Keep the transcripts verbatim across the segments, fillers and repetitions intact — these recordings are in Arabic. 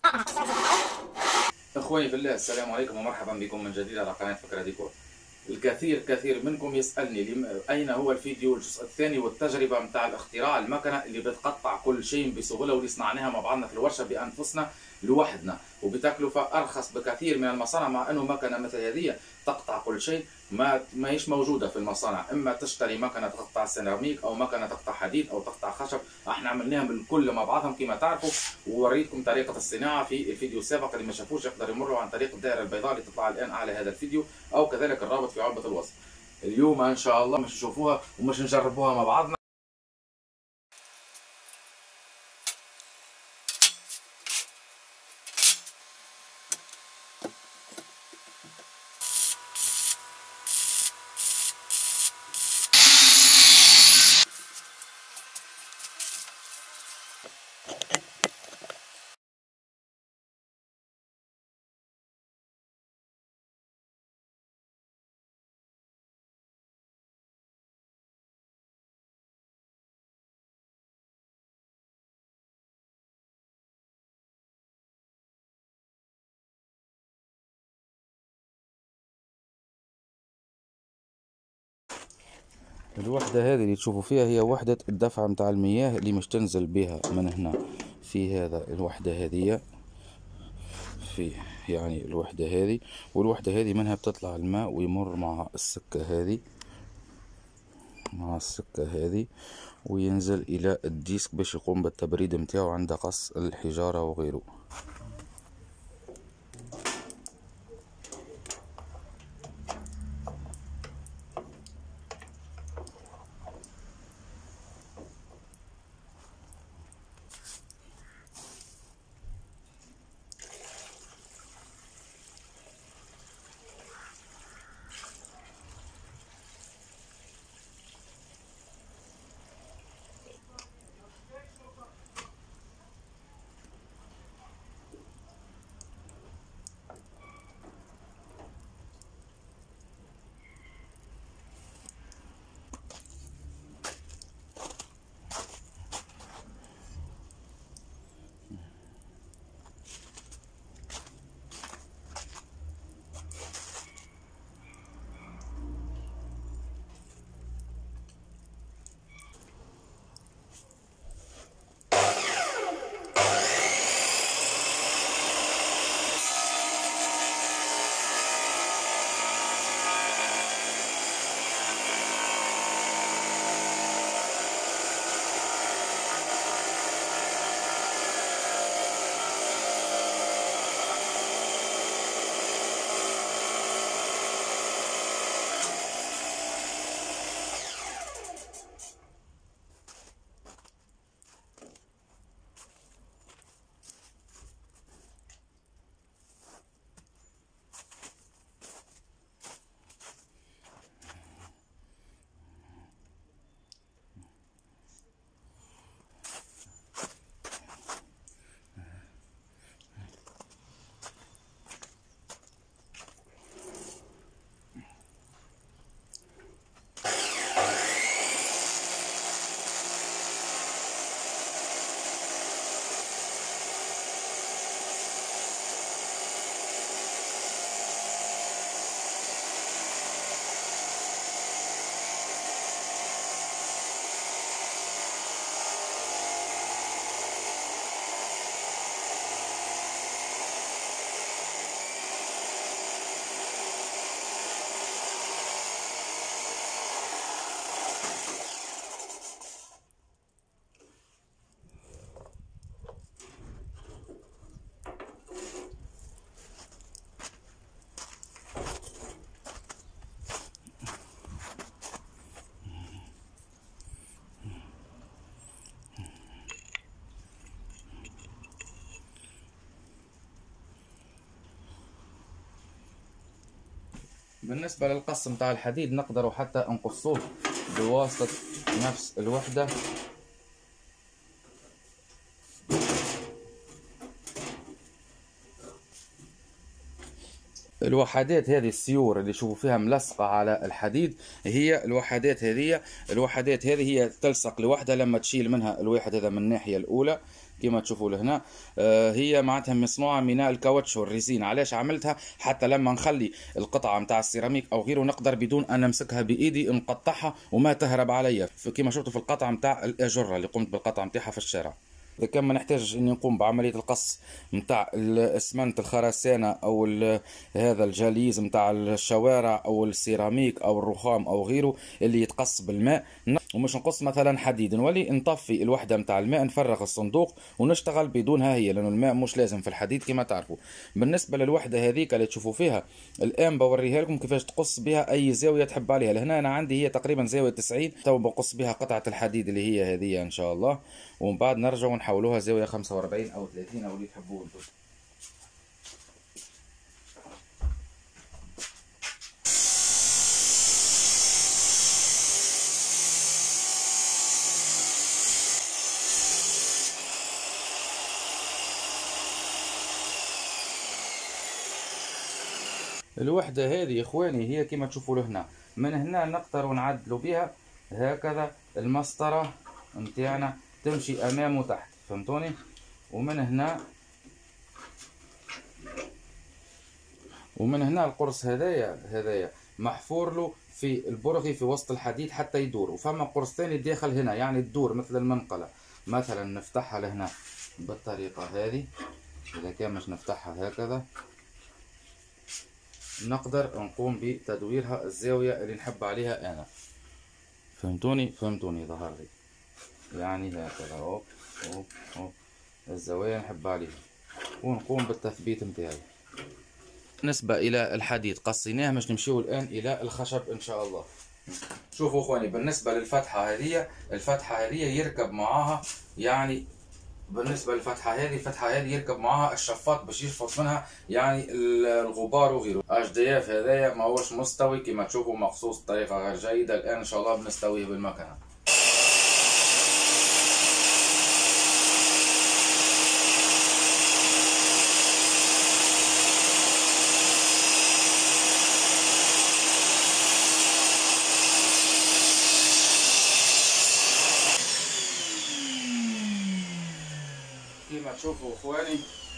اخواني في الله، السلام عليكم ومرحبا بكم من جديد على قناه فكرة ديكور. الكثير كثير منكم يسالني لم... اين هو الفيديو الجزء الثاني والتجربه متاع الاختراع المكنه اللي بتقطع كل شيء بسهوله واللي صنعناها مع بعضنا في الورشه بانفسنا لوحدنا وبتكلفه ارخص بكثير من المصانع، مع انه مكنه مثل هذه تقطع كل شيء ما ما هيش موجوده في المصانع. اما تشتري مكنه تقطع سيراميك او مكنه تقطع حديد او تقطع خشب، احنا عملناهم الكل مع بعضهم كما تعرفوا، ووريتكم طريقه الصناعه في الفيديو السابق. اللي ما شافوش يقدر يمروا عن طريق الدائره البيضاء اللي تطلع الان على هذا الفيديو، او كذلك الرابط في علبه الوصف. اليوم ان شاء الله مش نشوفوها ومش نجربوها مع بعضنا. الوحدة هذه اللي تشوفوا فيها هي وحدة الدفع متاع المياه اللي مش تنزل بها من هنا في هذا الوحدة هذه، في يعني الوحدة هذه، والوحدة هذه منها بتطلع الماء ويمر مع السكة هذه مع السكة هذه وينزل إلى الديسك باش يقوم بالتبريد متاعه عند قص الحجارة وغيره. بالنسبة للقص متاع الحديد نقدروا حتى نقصوه بواسطة نفس الوحدة. الوحدات هذه السيور اللي تشوفوا فيها ملصقة على الحديد هي الوحدات هذه. الوحدات هذه هي تلصق لوحدها لما تشيل منها الواحد هذا من الناحية الأولى كما تشوفوا لهنا. آه هي معناتها مصنوعه من الكاوتش والريزين. علاش عملتها؟ حتى لما نخلي القطعه نتاع السيراميك او غيره نقدر بدون ان نمسكها بايدي نقطعها وما تهرب عليا، كما شفتوا في القطعه نتاع الاجره اللي قمت بالقطعه نتاعها في الشارع. إذا كان ما نحتاج إني نقوم بعملية القص متاع الإسمنت الخرسانة أو هذا الجليز متاع الشوارع أو السيراميك أو الرخام أو غيره اللي يتقص بالماء، ومش نقص مثلا حديد، نولي نطفي الوحدة متاع الماء، نفرغ الصندوق ونشتغل بدونها هي، لأنه الماء مش لازم في الحديد كما تعرفوا. بالنسبة للوحدة هذيك اللي تشوفوا فيها الآن بوريها لكم كيفاش تقص بها أي زاوية تحب عليها. لهنا أنا عندي هي تقريبا زاوية تسعين، تو بقص بها قطعة الحديد اللي هي هذه إن شاء الله، ومن بعد نرجع ونحولوها زاوية خمسة وأربعين أو ثلاثين أو اللي تحبوه انتم. الوحدة هذه إخواني هي كما تشوفوا لهنا، من هنا نقدروا نعدلوا بها هكذا المسطرة نتاعنا تمشي أمام وتحت، فهمتوني؟ ومن هنا ومن هنا القرص هذايا هذايا محفور له في البرغي في وسط الحديد حتى يدور، وفما قرص ثاني داخل هنا يعني تدور مثل المنقلة. مثلا نفتحها لهنا بالطريقة هذه، إذا كان مش نفتحها هكذا نقدر نقوم بتدويرها الزاوية اللي نحب عليها أنا، فهمتوني؟ فهمتوني ظهر لي يعني هكذا هوب هوب هوب الزوايا نحب عليها، ونقوم بالتثبيت متاعي. بالنسبة إلى الحديد قصيناه، مش نمشيو الآن إلى الخشب إن شاء الله. شوفوا أخواني، بالنسبة للفتحة هذه، الفتحة هذه يركب معاها يعني بالنسبة للفتحة هذه، الفتحة هذه يركب معاها الشفاط باش يشفط منها يعني الغبار وغيره. اش دي اف هذايا ماهوش مستوي كما تشوفوا، مقصوص بطريقة غير جيدة. الآن إن شاء الله بنستويه بالمكنة. كما تشوفوا اخواني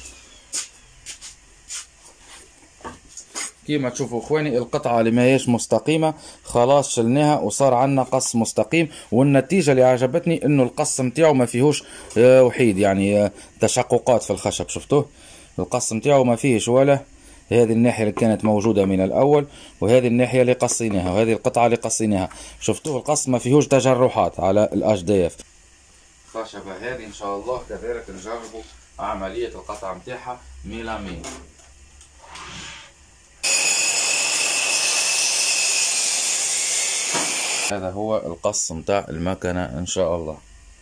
كما تشوفوا اخواني القطعه اللي ما هيش مستقيمه خلاص شلناها وصار عندنا قص مستقيم. والنتيجه اللي عجبتني انه القص نتاعو ما فيهوش وحيد يعني تشققات في الخشب. شفتوه القص نتاعو ما فيهش ولا هذه الناحيه اللي كانت موجوده من الاول، وهذه الناحيه اللي قصيناها، وهذه القطعه اللي قصيناها. شفتوه القص ما فيهوش تجرحات على الاش دي اف. الخشبه هذه ان شاء الله كذلك نجربوا عمليه القطع نتاعها ميلامين. هذا هو القص متاع المكنة ان شاء الله.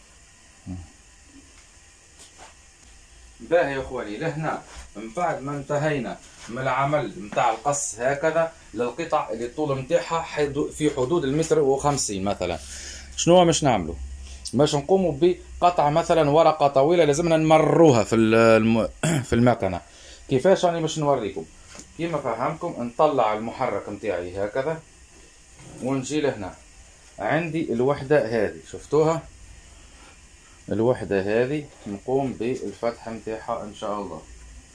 باهي يا اخواني، لهنا من بعد ما انتهينا من العمل متاع القص هكذا للقطع اللي الطول متاعها في حدود المتر وخمسين مثلا، شنو مش نعملوا؟ باش نقوموا بقطع مثلا ورقة طويلة لازمنا نمروها في في المكنة. كيفاش راني باش نوريكم؟ كيما فهمكم نطلع المحرك متاعي هكذا ونجي لهنا عندي الوحدة هذه، شفتوها؟ الوحدة هذه نقوم بالفتح متاعها ان شاء الله.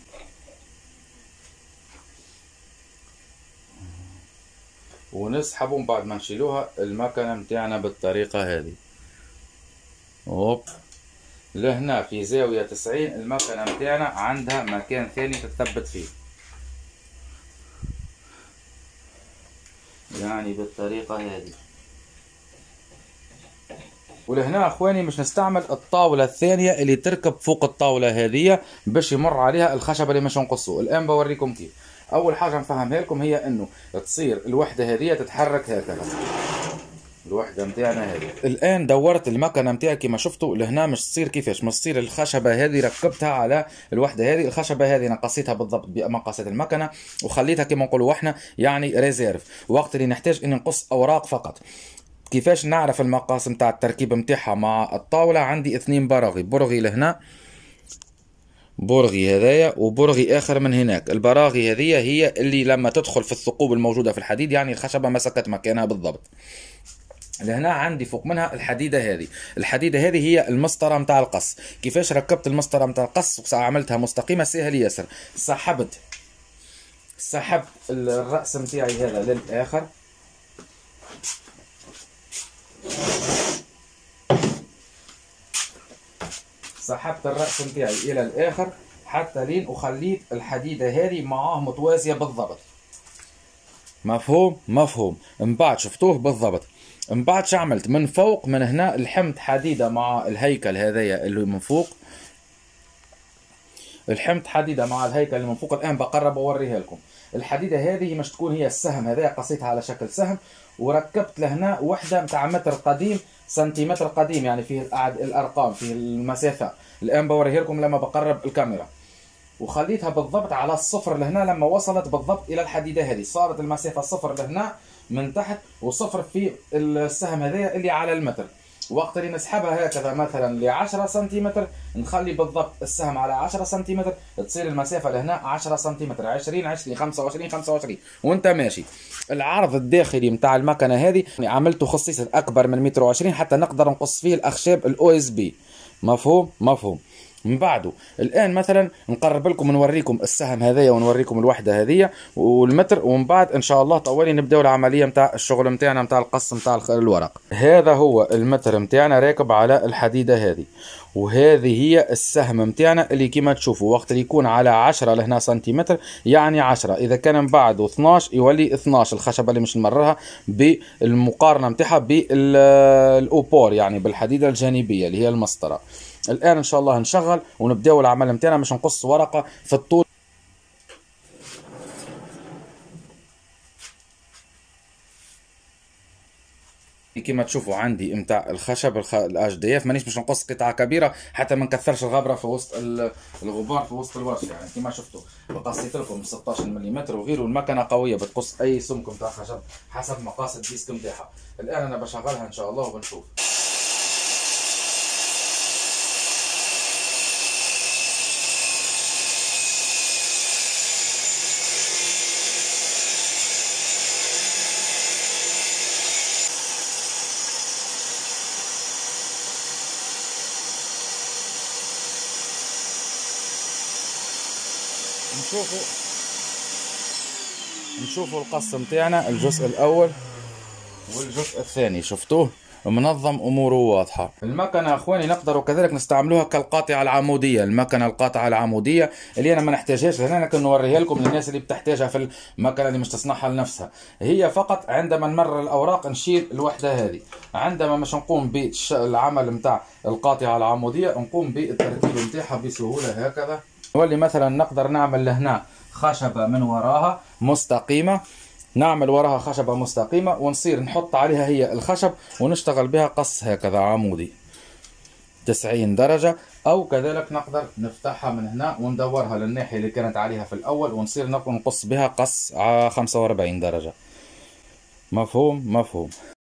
ونسحبوا بعد ما نشيلوها المكنة متاعنا بالطريقة هذه. هوب لهنا في زاوية تسعين المكنة متاعنا عندها مكان ثاني تتثبت فيه، يعني بالطريقة هذه. ولهنا اخواني مش نستعمل الطاولة الثانية اللي تركب فوق الطاولة هذه باش يمر عليها الخشب اللي مش نقصه. الان بوريكم كيف. اول حاجة نفهمها لكم هي انه تصير الوحدة هذه تتحرك هكذا، الوحدة متاعنا هذه. الان دورت المكنة متاعي كما شفتوا لهنا مش تصير كيفاش، مش تصير الخشبة هذه ركبتها على الوحدة هذه. الخشبة هذه انا قصيتها بالضبط بمقاسات المكنة وخليتها كما نقولوا احنا يعني ريزيرف، وقت اللي نحتاج اني نقص اوراق فقط. كيفاش نعرف المقاس متاع التركيب متاعها مع الطاولة؟ عندي اثنين برغي، برغي لهنا برغي هذايا وبرغي اخر من هناك. البراغي هذه هي اللي لما تدخل في الثقوب الموجودة في الحديد يعني الخشبة مسكت مكانها بالضبط. لهنا عندي فوق منها الحديدة هذه. الحديدة هذه هي المسطرة متاع القص. كيفاش ركبت المسطرة متاع القص عملتها مستقيمة سهل ياسر. سحبت سحبت الرأس متاعي هذا للآخر، سحبت الرأس متاعي إلى الآخر حتى لين وخليت الحديدة هذه معاه متوازية بالضبط. مفهوم؟ مفهوم. من بعد شفتوه بالضبط. من بعد شو عملت؟ من فوق من هنا لحمت حديدة مع الهيكل هذايا اللي من فوق، لحمت حديدة مع الهيكل اللي من فوق. الآن بقرب أوريها لكم. الحديدة هذه مش تكون هي السهم هذايا، قصيتها على شكل سهم وركبت لهنا وحدة متاع متر قديم، سنتيمتر قديم، يعني فيه الأرقام فيه المسافة. الآن بوريها لكم لما بقرب الكاميرا. وخليتها بالضبط على الصفر لهنا. لما وصلت بالضبط الى الحديده هذه صارت المسافه صفر لهنا من تحت وصفر في السهم هذايا اللي على المتر. وقت اللي نسحبها هكذا مثلا ل عشرة سنتيمتر نخلي بالضبط السهم على عشرة سنتيمتر، تصير المسافه لهنا عشرة سنتيمتر، عشرين عشرين خمسة وعشرين خمسة وعشرين وانت ماشي. العرض الداخلي نتاع المكنه هذه عملته خصيصا اكبر من متر وعشرين حتى نقدر نقص فيه الاخشاب الاو اس بي. مفهوم؟ مفهوم. من بعده الان مثلا نقرب لكم نوريكم السهم هذايا ونوريكم الوحده هذيا والمتر، ومن بعد ان شاء الله طوالي نبداو العمليه نتاع الشغل نتاعنا نتاع القص نتاع الورق. هذا هو المتر نتاعنا راكب على الحديده هذه، وهذه هي السهم نتاعنا اللي كما تشوفوا وقت اللي يكون على عشرة لهنا سنتيمتر يعني عشرة، اذا كان من بعده اثناش يولي اثناش الخشبه اللي مش نمررها بالمقارنه نتاعها بالاوبور يعني بالحديده الجانبيه اللي هي المسطره. الان ان شاء الله نشغل ونبداو العمل نتاعنا باش نقص ورقه في الطول. كما تشوفوا عندي نتاع الخشب الاش دي اف، مانيش باش نقص قطعه كبيره حتى ما نكثرش الغبره في وسط الغبار في وسط الورشه. يعني كما شفتوا قصيت لكم ستة عشر ملم وغيره. المكنه قويه بتقص اي سمك نتاع خشب حسب مقاس الديسك نتاعها. الان انا بشغلها ان شاء الله وبنشوف. نشوفوا نشوفوا القص نتاعنا الجزء الاول والجزء الثاني. شفتوه منظم اموره واضحه. المكنه اخواني نقدروا كذلك نستعملوها كالقاطعه العموديه. المكنه القاطعه العموديه اللي انا ما نحتاجهاش هنا، لكن نوريها لكم للناس اللي بتحتاجها في المكنه اللي مش تصنعها لنفسها. هي فقط عندما نمرر الاوراق نشيل الوحده هذه. عندما مش نقوم بالعمل نتاع القاطعه العموديه نقوم بالتركيب نتاعها بسهوله هكذا. نولي مثلا نقدر نعمل لهنا خشبه من وراها مستقيمه، نعمل وراها خشبة مستقيمة ونصير نحط عليها هي الخشب ونشتغل بها قص هكذا عمودي تسعين درجة، أو كذلك نقدر نفتحها من هنا وندورها للناحية اللي كانت عليها في الأول ونصير نقص بها قص خمسة وأربعين درجة. مفهوم؟ مفهوم.